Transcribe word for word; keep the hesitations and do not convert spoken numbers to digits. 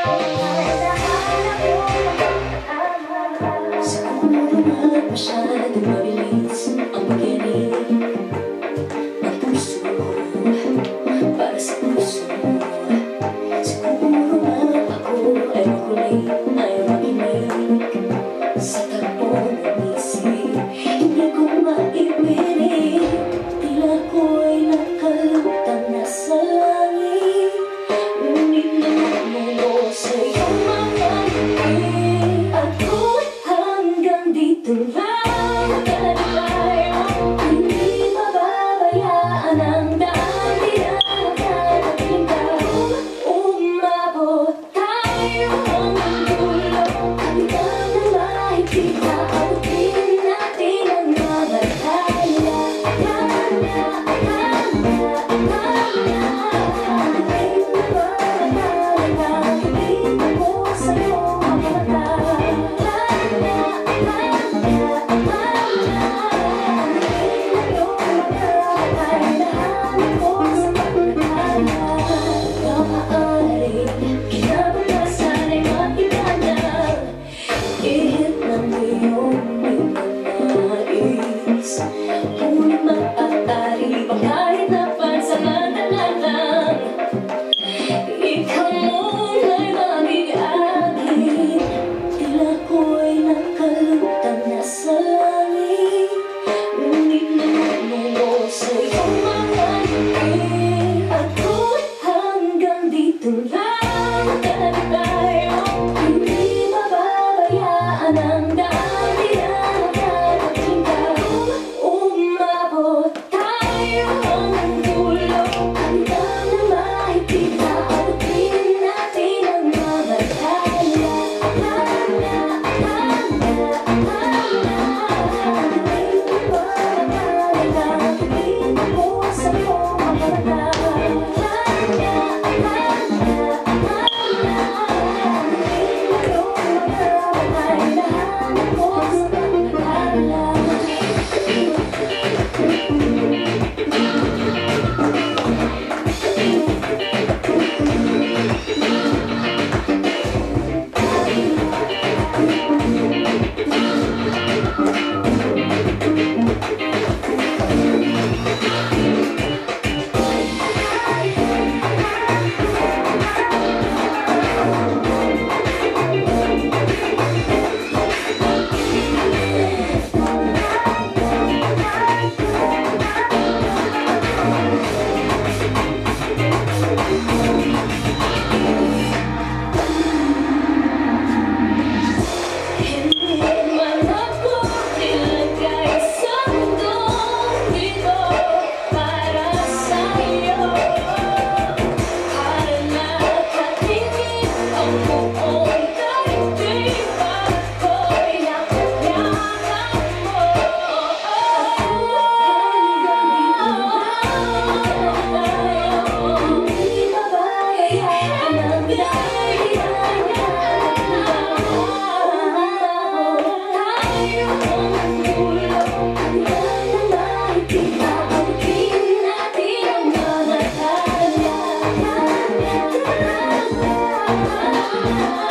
Siguro nga masyadong mabilis ang pag-ibig ng puso para sa puso. Siguro nga ako ay makulit, ay makinig sa takbo ng isip. Hindi ko maipinig, tila ko'y nakalutang nasa langit. Ngunit namungo sa'yo mga ngiti. Ako'y hanggang dito lang tayo, hindi mababayaan ang daan. Di na nakarating ka, umabot tayo hanggang dulo. Hanggang na mahigpit na abutin natin ang mga bataya. Hanggang, hanggang, hanggang hindi mababayaan, hindi ko sa'yo mamatay. Kahit na pansamantala lang, ikaw muna'y maging akin. Tila ko'y nakalutang nasa langit, ngunit namungo sa'yo mga ngiti. Ako'y hanggang dito lang tayo, hindi mababayaan ang daan. Di na nakarating ka, umabot tayo hanggang dulo. Hanggang na mahigpit na abutin natin ang mga bataya. Ah